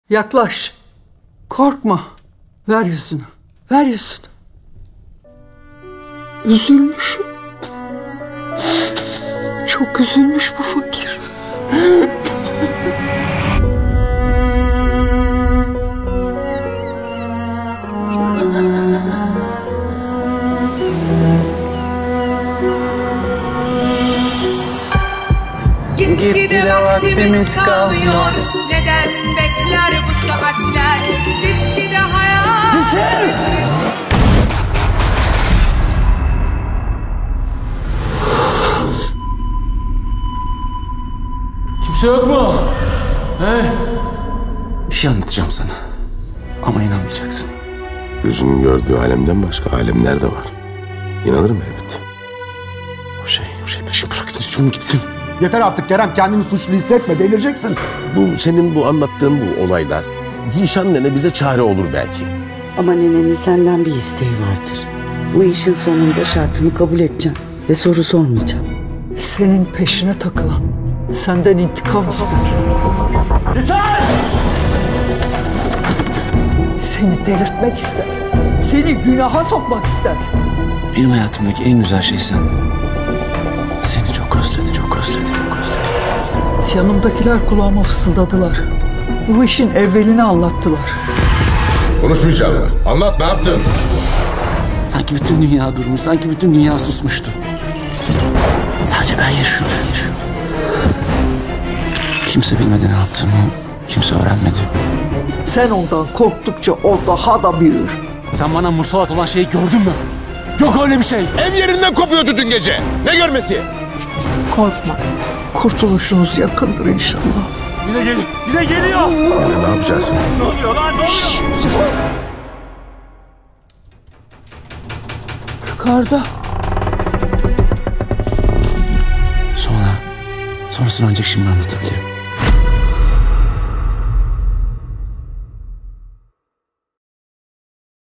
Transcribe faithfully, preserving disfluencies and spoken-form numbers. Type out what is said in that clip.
Yaklaş. Korkma. Ver yüzünü. Ver yüzünü. Üzülmüş. Çok üzülmüş bu fakir. Gitgide vaktimiz kalmıyor. Neden bekler bu saatler? Gitgide hayat. Düşün! Kimse yok mu? He? Bir şey anlatacağım sana. Ama inanmayacaksın. Gözünün gördüğü alemden başka alemler de var. İnanırım elbet. O şey, o şey peşin bıraksın, şunu gitsin. Yeter artık Kerem, kendini suçlu hissetme, delireceksin. Bu senin bu anlattığın bu olaylar Zişan nene bize çare olur belki. Ama nenenin senden bir isteği vardır. Bu işin sonunda şartını kabul edeceğim ve soru sormayacağım. Senin peşine takılan senden intikam ister. Yeter! Seni delirtmek ister. Seni günaha sokmak ister. Benim hayatımdaki en güzel şey sen. Seni çok özledim, çok özledim, çok özledim. Yanımdakiler kulağıma fısıldadılar. Bu işin evvelini anlattılar. Konuşmayacağım ben. Anlat, ne yaptın? Sanki bütün dünya durmuş, sanki bütün dünya susmuştu. Sadece ben yaşıyorum, yaşıyorum. Kimse bilmedi ne yaptığımı, kimse öğrenmedi. Sen ondan korktukça o daha da büyür. Sen bana musallat olan şeyi gördün mü? Yok öyle bir şey. Ev yerinden kopuyordu dün gece. Ne görmesi? Korkma. Kurtuluşunuz yakındır inşallah. Yine geliyor, yine geliyor. Yani ne yapacağız? Ne oluyor lan, ne oluyor? Yukarıda. Sonra, sonrasını ancak şimdi anlatabilirim.